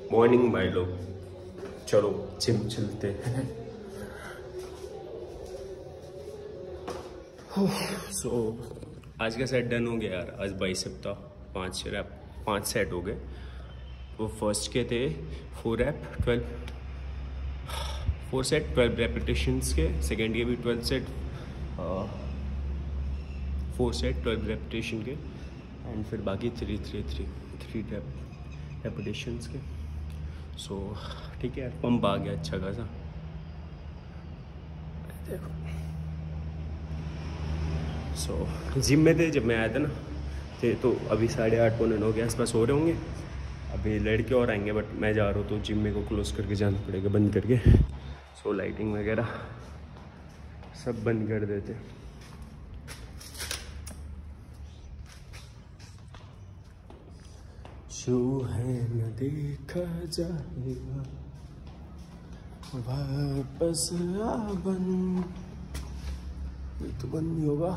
Morning भाई लोग, चलो जिम चलते हैं। सो आज का सेट डन हो गया यार। आज बाइसेप था, 5 सेट हो गए। वो फर्स्ट के थे 4 सेट 12 रेपिटेशंस के। सेकेंड के भी 12 सेट 4 सेट 12 रेपिटेशन के। एंड फिर बाकी 3 रेपिटेशंस के। सो ठीक है यार, पंप आ गया अच्छा खासा। देखो सो जिम में थे जब मैं आया था ना, थे तो अभी 8:30 पौने 9 के आसपास हो रहे होंगे। अभी लड़के और आएंगे, बट मैं जा रहा हूँ तो जिम में को क्लोज करके जाना पड़ेगा, बंद करके। सो लाइटिंग वगैरह सब बंद कर देते। जो है न देखा जाएगा, वापस आ बन। ये तो बंद नहीं होगा।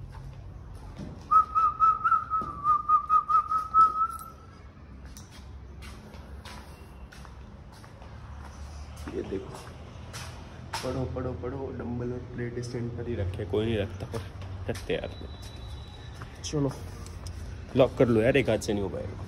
ये देखो, पढ़ो पढ़ो पढ़ो। डंबल और प्लेट स्टैंड पर ही रखे, कोई नहीं रखता, पर रखते यार। चलो लॉक कर लो यार, एक हाथ से नहीं हो पाएगा।